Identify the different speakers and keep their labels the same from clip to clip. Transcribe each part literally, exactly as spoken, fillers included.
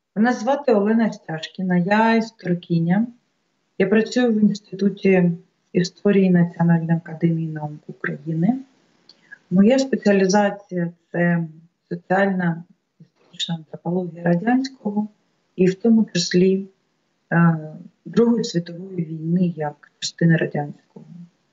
Speaker 1: Мене звати Олена Стяжкіна, я історикиня. Я працюю в Інституті історії Національної академії наук України. Моя спеціалізація це соціальна історична антропологія радянського і в тому числі е, Другої світової війни як частини радянського.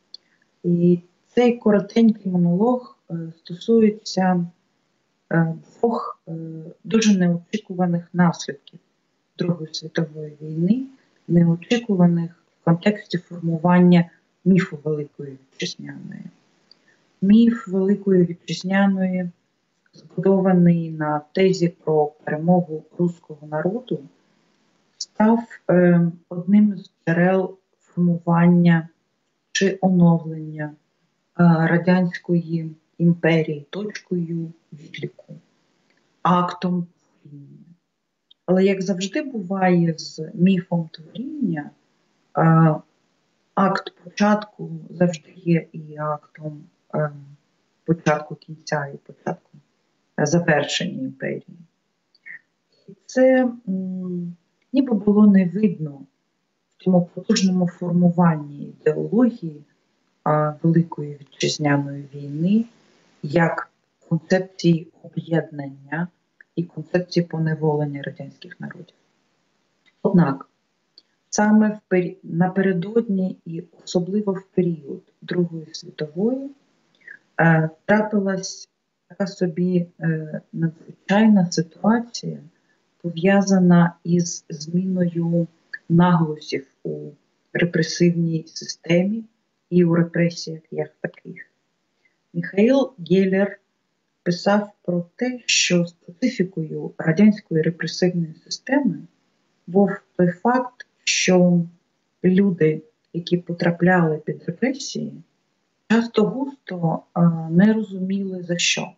Speaker 1: І цей коротенький монолог е, стосується е, двох е, дуже неочікуваних наслідків Другої світової війни, неочікуваних в контексті формування міфу Великої Вітчизняної. Міф Великої Вітчизняної, збудований на тезі про перемогу руського народу, став е, одним з джерел формування чи оновлення е, Радянської імперії, точкою відліку, актом творіння. Але, як завжди буває з міфом творіння, е, акт початку завжди є і актом е, початку кінця, і початку е, завершення імперії. І це м, ніби було не видно в тому потужному формуванні ідеології е, Великої Вітчизняної війни як концепції об'єднання і концепції поневолення радянських народів. Однак, саме в пері... напередодні і особливо в період Другої світової е, трапилась така собі е, надзвичайна ситуація, пов'язана із зміною наголосів у репресивній системі і у репресіях як таких. Міхаїл Гєллер писав про те, що специфікою радянської репресивної системи був той факт, що люди, які потрапляли під репресії, часто густо не розуміли за що.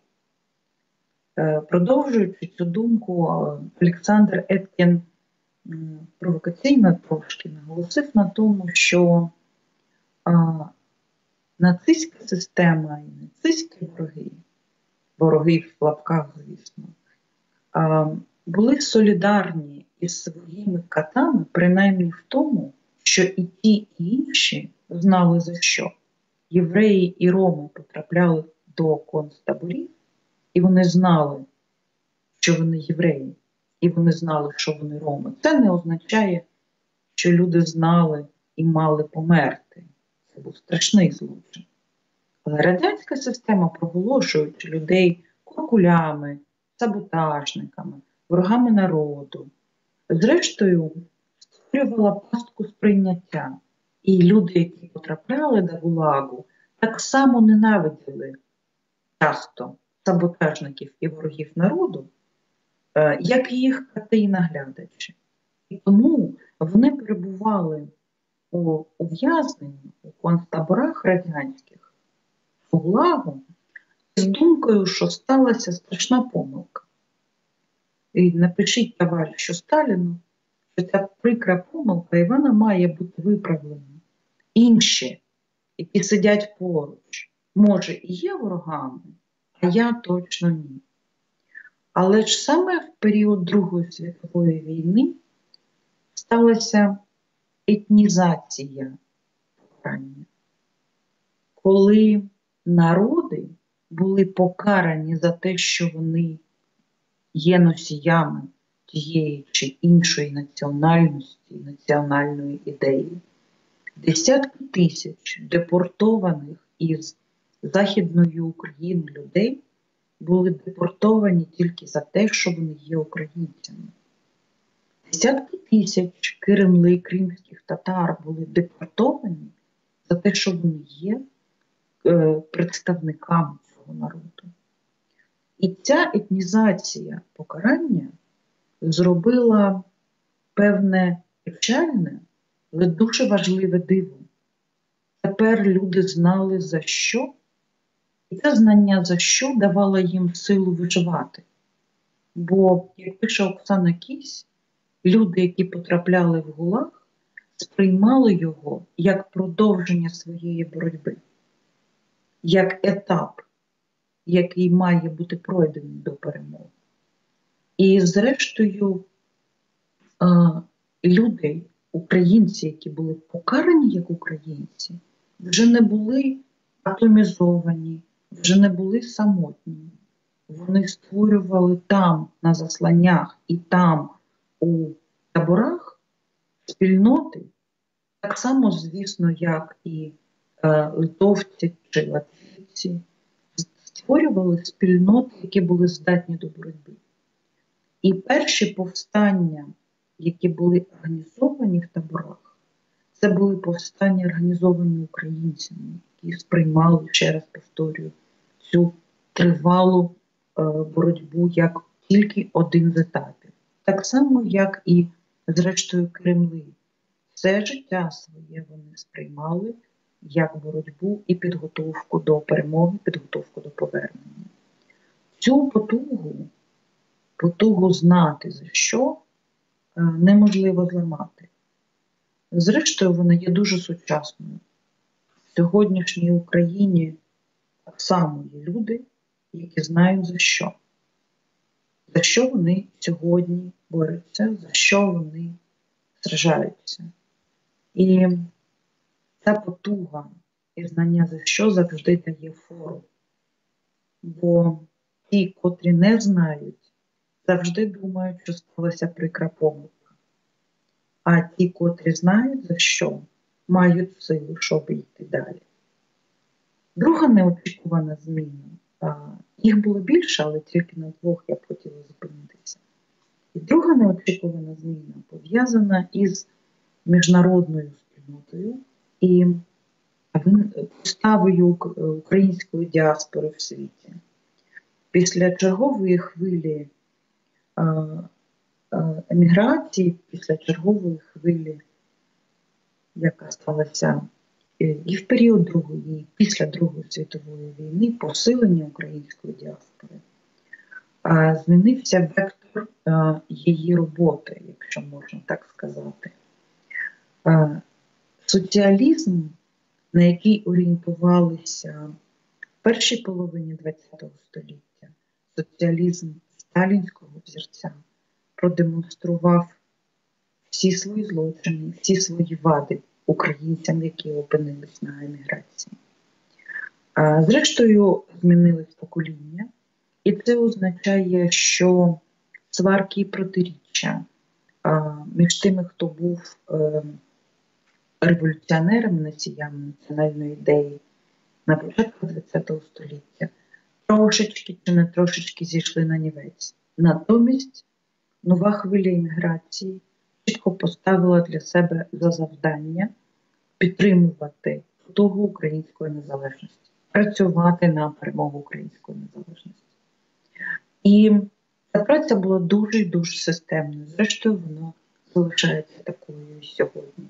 Speaker 1: Продовжуючи цю думку, Олександр Еткін провокаційно трошки наголосив на тому, що нацистська система і нацистські вороги, вороги в лапках, звісно, були солідарні із своїми катами, принаймні в тому, що і ті, і інші знали за що. Євреї і роми потрапляли до концтаборів, і вони знали, що вони євреї, і вони знали, що вони роми. Це не означає, що люди знали і мали померти. Це був страшний злочин. Але радянська система, проголошуючи людей куркулями, саботажниками, ворогами народу, зрештою створювала пастку сприйняття. І люди, які потрапляли до ГУЛАГу, так само ненавиділи часто саботажників і ворогів народу, як і їх кати і наглядачі. І тому вони перебували у ув'язненні у концтаборах радянських, в ГУЛАГу, з думкою, що сталася страшна помилка. І напишіть товаришу Сталіну, що ця прикра помилка, і вона має бути виправлена. Інші, які сидять поруч, може і є ворогами, а я точно ні. Але ж саме в період Другої світової війни сталася етнізація покарання, коли народи були покарані за те, що вони є носіями тієї чи іншої національності, національної ідеї. Десятки тисяч депортованих із Західної України людей були депортовані тільки за те, що вони є українцями. Десятки тисяч киримли кримських татар були депортовані за те, що вони є е, представниками цього народу. І ця етнізація покарання зробила певне печальне, але дуже важливе диво. Тепер люди знали за що, і це знання за що давало їм силу виживати. Бо, як пише Оксана Кісь, люди, які потрапляли в ГУЛАГ, сприймали його як продовження своєї боротьби, як етап, який має бути пройдений до перемоги. І зрештою люди, українці, які були покарані як українці, вже не були атомізовані, вже не були самотні. Вони створювали там, на засланнях і там, у таборах, спільноти, так само, звісно, як і е, литовці чи латвійці, створювали спільноти, які були здатні до боротьби. І перші повстання, які були організовані в таборах, це були повстання, організовані українцями, які сприймали, ще раз повторюю, цю тривалу е, боротьбу як тільки один з етапів. Так само, як і, зрештою, Кремлі. Все життя своє вони сприймали як боротьбу і підготовку до перемоги, підготовку до повернення. Цю потугу, потугу знати за що, неможливо зламати. Зрештою, вона є дуже сучасною. В сьогоднішній Україні так само є люди, які знають за що. За що вони сьогодні борються, за що вони сражаються. І ця потуга і знання за що завжди дає фору. Бо ті, котрі не знають, завжди думають, що сталася прикра помилка. А ті, котрі знають за що, мають силу, щоб йти далі. Друга неочікувана зміна. Їх було більше, але тільки на двох я б хотіла зупинитися. І друга неочікувана зміна пов'язана із міжнародною спільнотою і поставою української діаспори в світі. Після чергової хвилі еміграції, після чергової хвилі, яка сталася і в період Другої, і після Другої світової війни, посилення української діаспори, змінився вектор її роботи, якщо можна так сказати. Соціалізм, на який орієнтувалися в першій половині ХХ століття, соціалізм сталінського взірця, продемонстрував всі свої злочини, всі свої вади українцям, які опинились на еміграції. Зрештою, змінились покоління, і це означає, що сварки і протиріччя між тими, хто був революціонерами, носіями національної ідеї на початку ХХ століття, трошечки чи не трошечки зійшли на нівець. Натомість нова хвиля імміграції чітко поставила для себе за завдання підтримувати потугу української незалежності, працювати на перемогу української незалежності. І ця праця була дуже і дуже системною. Зрештою, вона залишається такою і сьогодні.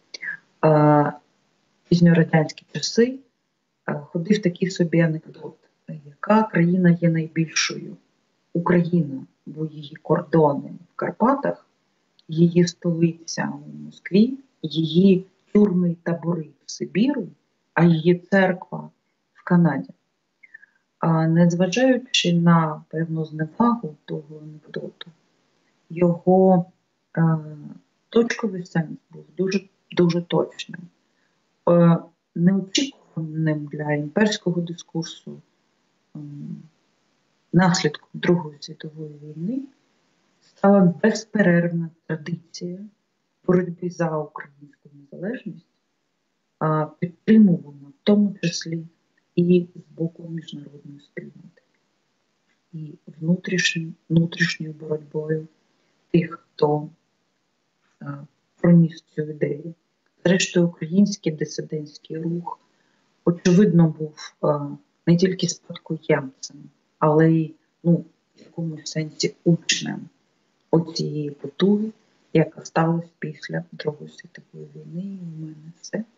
Speaker 1: Пізньорадянські часи ходив такий собі анекдот, яка країна є найбільшою. Україна, бо її кордони в Карпатах, її столиця у Москві, її тюрми і табори в Сибіру, а її церква в Канаді. А незважаючи на певну зневагу того анекдоту, його е, точковий сенс був дуже, дуже точним. Е, неочікуваним для імперського дискурсу е, наслідком Другої світової війни стала безперервна традиція боротьби за українську незалежність, а підтримувана в тому числі і з боку міжнародної спільноти. І внутрішньою, внутрішньою боротьбою тих, хто а, проніс цю ідею. Зрештою, український дисидентський рух, очевидно, був а, не тільки спадкоємцем, але й, ну, в якомусь сенсі учнем оцієї потуги, яка сталася після Другої світової війни. І у мене все.